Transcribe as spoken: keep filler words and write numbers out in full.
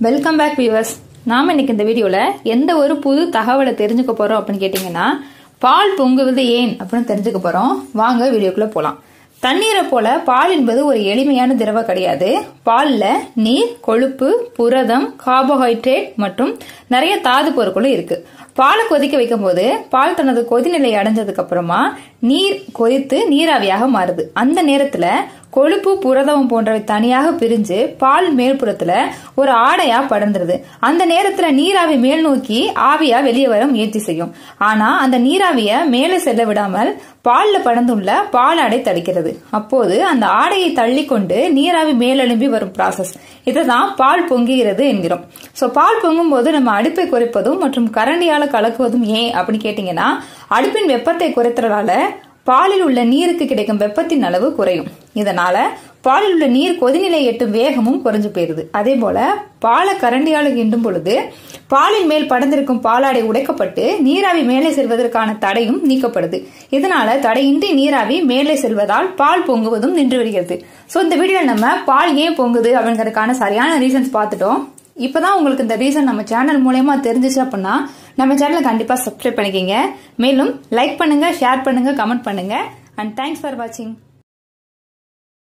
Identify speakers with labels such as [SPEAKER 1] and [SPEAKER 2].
[SPEAKER 1] Welcome back viewers. நாம இன்னைக்கு இந்த வீடியோல எந்த ஒரு புது தகவலை தெரிஞ்சுக்க போறோம் அப்படின்னு கேட்டீங்கன்னா, பால் பொங்குவது ஏன் அப்படின்னு தெரிஞ்சுக்க போறோம். வாங்க வீடியோக்குள்ள போலாம். தண்ணீரை போல பால் என்பது ஒரு எளிமையான திரவம் கிடையாது. பால்ல நீர், கொழுப்பு, புரதம், கார்போஹைட்ரேட் மற்றும் நிறைய தாது பொருட்களும் இருக்கு. பாலை கொதிக்க வைக்கும் போது பால் தனது கொதிநிலை அடைஞ்சதுக்கு அப்புறமா நீர் கொதித்து நீராவியாக மாறுது. அந்த நேரத்துல கொழுப்பு, புரதம் போன்றவை தனியாக பிரிஞ்சு பால் மேல்புறத்துல ஒரு ஆடையா படர்ந்துருது. அந்த நேரத்துல நீராவி மேல் நோக்கி ஆவியா வெளியே வர முயற்சி செய்யும். ஆனா அந்த நீராவிய மேலே செல்ல விடாமல் பால்ல படர்ந்துள்ள பால் ஆடை தடுக்கிறது. அப்போது அந்த ஆடையை தள்ளி கொண்டு நீராவி மேலெழும்பி வரும் ப்ராசஸ், இதுதான் பால் பொங்குகிறது என்கிறோம். சோ பால் பொங்கும் போது நம்ம அடுப்பை குறைப்பதும் மற்றும் கரண்டியால கலக்குவதும் ஏன் அப்படின்னு கேட்டீங்கன்னா, அடுப்பின் வெப்பத்தை குறைத்ததால பாலில் உள்ள நீருக்கு கிடைக்கும் வெப்பத்தின் அளவு குறையும். இதனால பாலில் உள்ள நீர் கொதிநிலை எட்டும் வேகமும் குறைஞ்சு போயிருது. அதே போல பாலை கரண்டியால கிண்டும் பொழுது பாலின் மேல் படர்ந்திருக்கும் பாலாடை உடைக்கப்பட்டு நீராவி மேலே செல்வதற்கான தடையும் நீக்கப்படுது. இதனால தடையின்றி நீராவி மேலே செல்வதால் பால் பொங்குவதும் நின்று வருகிறது. சோ இந்த வீடியோல நம்ம பால் ஏன் பொங்குது அப்படிங்கறதுக்கான சரியான ரீசன்ஸ் பார்த்துட்டோம். இப்பதான் உங்களுக்கு இந்த ரீசன் நம்ம சேனல் மூலமா தெரிஞ்சிச்சு அப்படின்னா நம்ம சேனலை கண்டிப்பா சப்ஸ்கிரைப் பண்ணிக்கங்க. மேலும் லைக் பண்ணுங்க, ஷேர் பண்ணுங்க, கமெண்ட் பண்ணுங்க. அண்ட் தேங்க்ஸ் ஃபார் வாட்சிங்.